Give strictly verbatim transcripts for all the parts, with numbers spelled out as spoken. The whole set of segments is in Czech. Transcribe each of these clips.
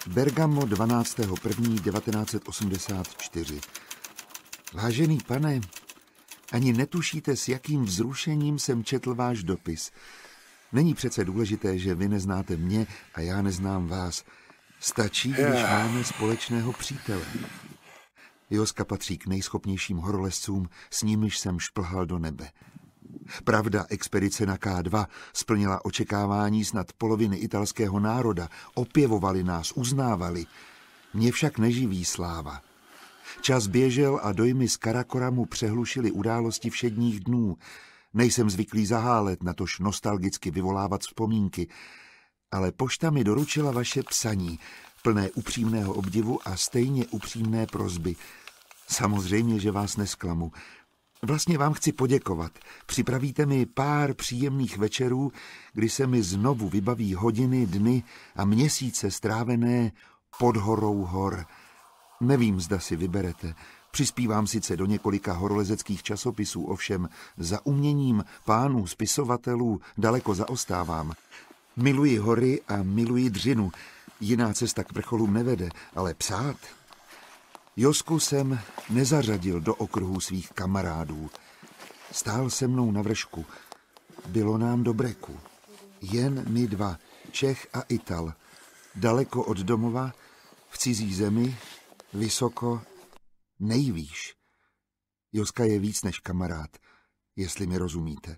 Bergamo dvanáctého prvního devatenáct set osmdesát čtyři. Vážený pane, ani netušíte, s jakým vzrušením jsem četl váš dopis. Není přece důležité, že vy neznáte mě a já neznám vás. Stačí, když máme společného přítele. Joska patří k nejschopnějším horolezcům, s nimiž jsem šplhal do nebe. Pravda, expedice na K dva splnila očekávání snad poloviny italského národa, opěvovali nás, uznávali. Mě však neživí sláva. Čas běžel a dojmy z Karakoramu přehlušily události všedních dnů. Nejsem zvyklý zahálet, natož nostalgicky vyvolávat vzpomínky, ale pošta mi doručila vaše psaní, plné upřímného obdivu a stejně upřímné prosby. Samozřejmě, že vás nesklamu. Vlastně vám chci poděkovat. Připravíte mi pár příjemných večerů, kdy se mi znovu vybaví hodiny, dny a měsíce strávené pod horou hor. Nevím, zda si vyberete. Přispívám sice do několika horolezeckých časopisů, ovšem za uměním pánů spisovatelů daleko zaostávám. Miluji hory a miluji dřinu. Jiná cesta k vrcholům nevede, ale psát... Josku jsem nezařadil do okruhu svých kamarádů. Stál se mnou na vršku. Bylo nám do breku. Jen my dva, Čech a Ital. Daleko od domova, v cizí zemi, vysoko, nejvýš. Joska je víc než kamarád, jestli mi rozumíte.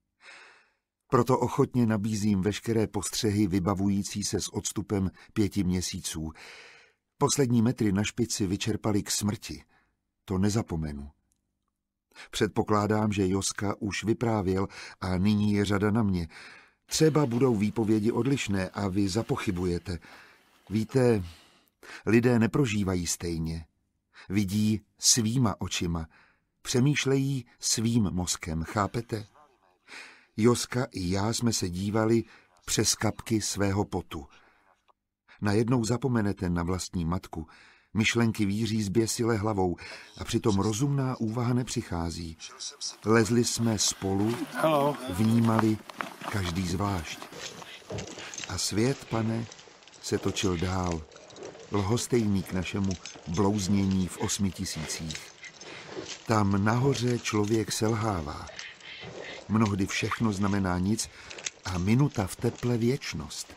Proto ochotně nabízím veškeré postřehy vybavující se s odstupem pěti měsíců. Poslední metry na špici vyčerpali k smrti. To nezapomenu. Předpokládám, že Joska už vyprávěl a nyní je řada na mě. Třeba budou výpovědi odlišné a vy zapochybujete. Víte, lidé neprožívají stejně. Vidí svýma očima. Přemýšlejí svým mozkem, chápete? Joska i já jsme se dívali přes kapky svého potu. Najednou zapomenete na vlastní matku. Myšlenky víří zběsile hlavou a přitom rozumná úvaha nepřichází. Lezli jsme spolu, vnímali každý zvlášť. A svět, pane, se točil dál. Lhostejný k našemu blouznění v osmi tisících. Tam nahoře člověk selhává. Mnohdy všechno znamená nic a minuta v teple věčnost.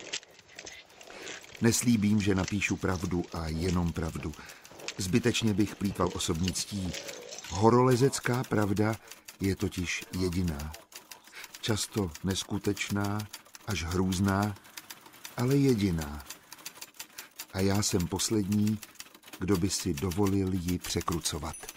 Neslíbím, že napíšu pravdu a jenom pravdu. Zbytečně bych plýtval osobní ctí. Horolezecká pravda je totiž jediná. Často neskutečná, až hrůzná, ale jediná. A já jsem poslední, kdo by si dovolil ji překrucovat.